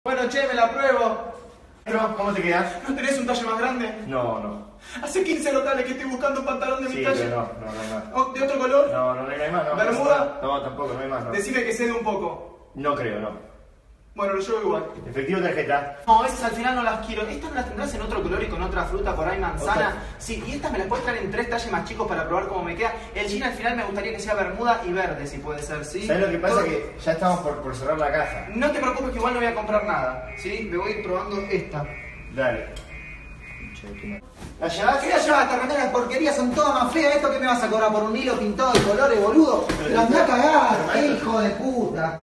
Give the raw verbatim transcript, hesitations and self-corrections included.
Bueno, che, me la pruebo. Pero, ¿cómo te quedas? ¿No tenés un talle más grande? No, no. Hace quince locales que estoy buscando un pantalón de Sí, mi talle. pero no, no, no, no. Oh, ¿de otro color? No, no, no hay más, no. ¿Bermuda? No, tampoco, no hay más, no. Decime que cede un poco. No creo, no. Bueno, lo llevo igual. Efectivo tarjeta. No, esas al final no las quiero. Estas me las tendrás en otro color y con otra fruta, por ahí manzana. Otra. Sí, y estas me las puedes traer en tres talles más chicos para probar cómo me queda. El jean al final me gustaría que sea bermuda y verde, si puede ser, ¿sí? ¿Sabes lo que pasa? Todo- Que ya estamos por, por cerrar la caja. No te preocupes que igual no voy a comprar nada, ¿sí? Me voy a ir probando esta. Dale. ¿La llevas? ¿Qué la llevas? Estas remeras de porquería son todas más feas. ¿Esto qué me vas a cobrar por un hilo pintado de colores, boludo? Pero andá a cagar, hijo de puta.